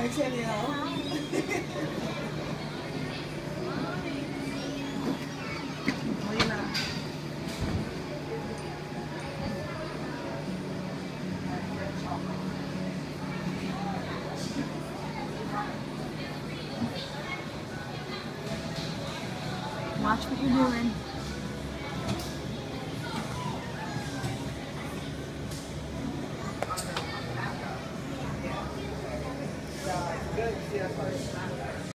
tell you. Look at that. Watch what you're doing.